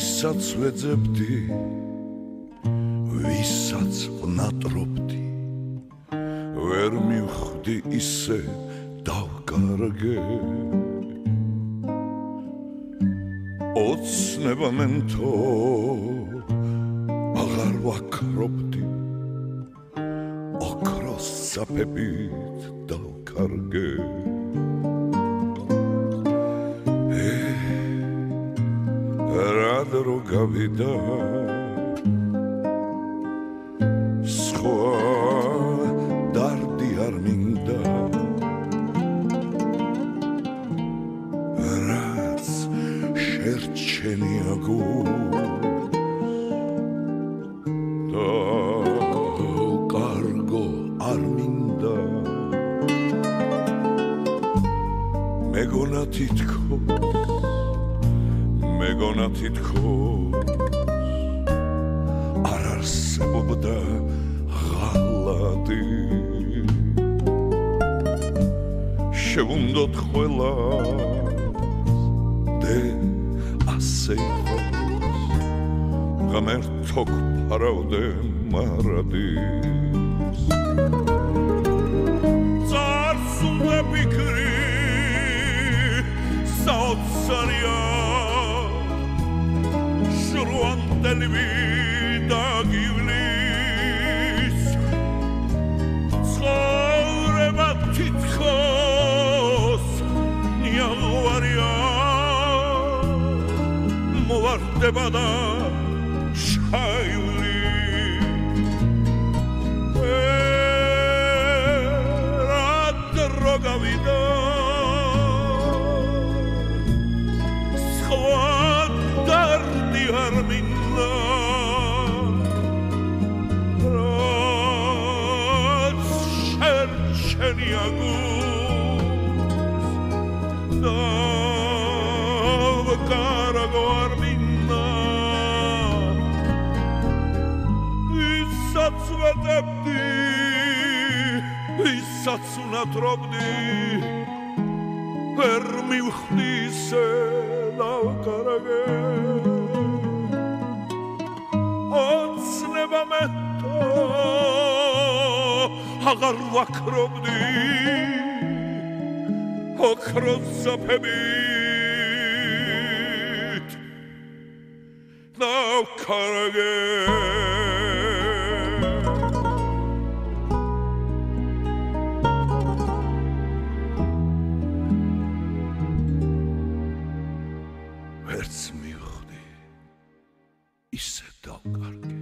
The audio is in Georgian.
ვისაც ვეძებდი, ვისაც ვნატრობდი, ვერ მივხვდი ისე დავკარგე. ოცნება მენთო აღარ ვაქრობდი, ოქროს საფებით დავკარგე. რად რო გავიდა სხვა დარდი არ მინდა, რაც შერჩენია გულს და კარგო არ მინდა. მეგონა თითქოს არ არსებობდა ღალატი, შევუნდოთ ყველას დე ასე იყოს, ღმერთო გვფარავდე მარადის. წარსულდა ფიქრი საოცარია, შრუანდელივი დაგივლის, ცხოვრება თითქოს ნიაღვარია, მოვარდება და შაიული. რად რო გავიდა სხვა დარდი არ მინდა, რაც შერჩენია გულს და ვკარგო არ მინდა. ვისაც ვეძებდი, ვისაც ვნატრობდი, ვერ მივხვდი ისე დავკარგე. ოცნება მენთო აღარ ვაქრობდი, ოქროს საფებით დავკარგე. ვერც მივხვდი ისე დავკარგე.